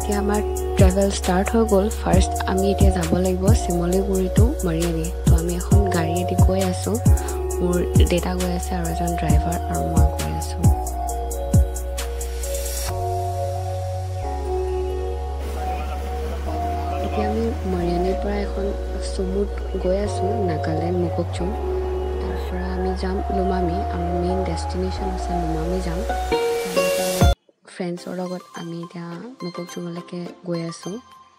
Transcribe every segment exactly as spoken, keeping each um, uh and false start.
এতিয়া আমাৰ travel start হৈ গ'ল। ফাৰ্ষ্ট আমি এতিয়া যাব লাগিব শিমলুগুৰি টু মৰিয়নি। তো আমি এখন গাড়ীয়েদি গৈ আছোঁ। মোৰ দেউতা গৈ আছে আৰু এজন ড্ৰাইভাৰ আৰু মই গৈ আছোঁ। এতিয়া আমি মৰিয়নিৰ পৰা এখন চুমুত গৈ আছোঁ, নাগালেণ্ড মুককচুং। তাৰ পৰা আমি যাম লুমামি। আমাৰ মেইন ডেষ্টিনেশ্যন আছে লুমামি যাম। ফ্ৰেণ্ডছৰ লগত আমি এতিয়া মুককচুঙলৈকে গৈ আছোঁ।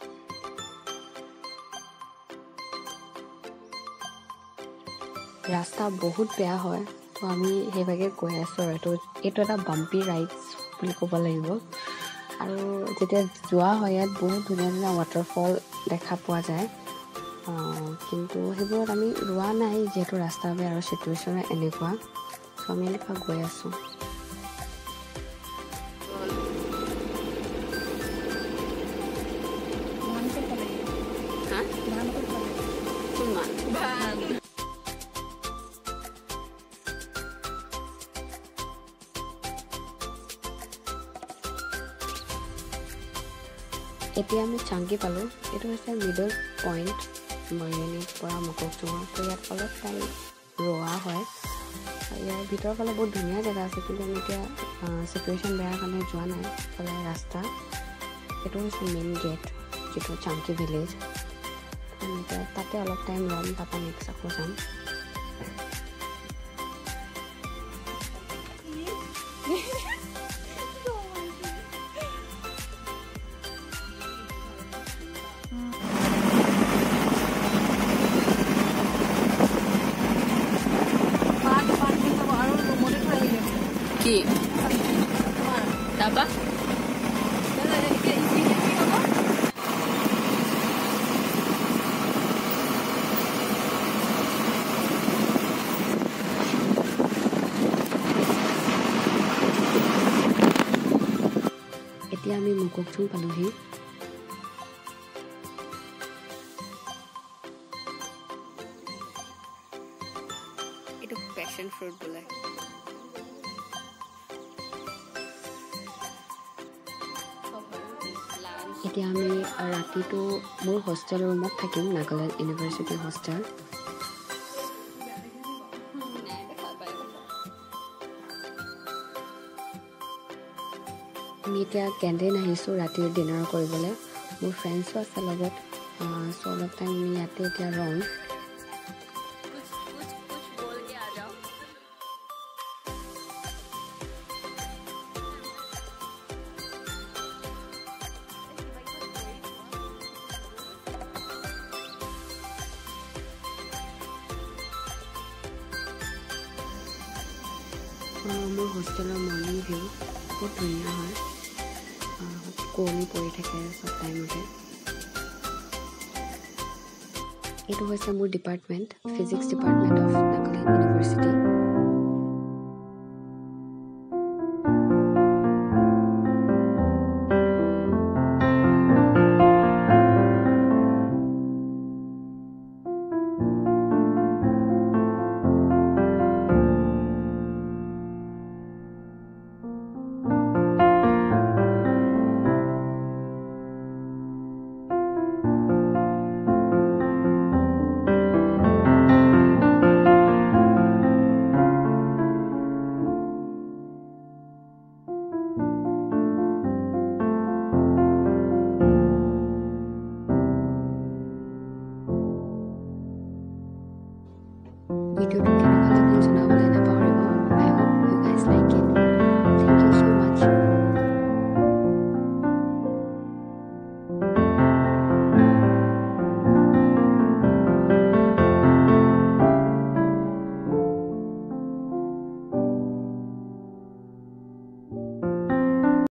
ৰাস্তা বহুত বেয়া হয়, তো আমি সেইভাগে গৈ আছোঁ আৰু এইটো এইটো এটা বাম্পি ৰাইডছ বুলি ক'ব লাগিব। আৰু যেতিয়া যোৱা হয় ইয়াত বহুত ধুনীয়া ধুনীয়া ৱাটাৰফল দেখা পোৱা যায়, কিন্তু সেইবোৰত আমি ৰোৱা নাই যিহেতু ৰাস্তা বেয়া আৰু চিটুৱেশ্যন এনেকুৱা। চ' আমি এনেকুৱা গৈ আছোঁ। এতিয়া আমি চাংকি পালোঁ। এইটো হৈছে মিডল পইণ্ট মৰিয়নিৰ পৰা মুককচুঙৰ। তো ইয়াত অলপ টাইম ৰোৱা হয়। ইয়াৰ ভিতৰৰ ফালে বহুত ধুনীয়া জেগা আছে, কিন্তু আমি এতিয়া চিটুৱেশ্যন বেয়াৰ কাৰণে যোৱা নাই। ফালে ৰাস্তা এইটো হৈছে মেইন গেট, যিটো চাংকি ভিলেজ। আমি এতিয়া তাতে অলপ টাইম ৰ'ম, তাৰপৰা নেক্সট আকৌ যাম। কি তাৰপৰা এতিয়া আমি মুককচুং পালোহি। এইটো পেশ্যন ফ্ৰুট বোলে। এতিয়া আমি ৰাতিটো মোৰ হোষ্টেল ৰুমত থাকিম, নাগালেণ্ড ইউনিভাৰ্চিটি হোষ্টেল। আমি এতিয়া কেণ্টিন আহিছোঁ ৰাতিৰ ডিনাৰ কৰিবলৈ। মোৰ ফ্ৰেণ্ডছো আছে লগত, চ' অলপ টাইম আমি ইয়াতে এতিয়া ৰ'ম। মোৰ হোষ্টেলৰ মৰ্ণিং ভিউ বহুত ধুনীয়া হয়, কুঁৱলী পৰি থাকে চব টাইমতে। এইটো হৈছে মোৰ department, physics department of Nagaland university. ভিডিঅ'টো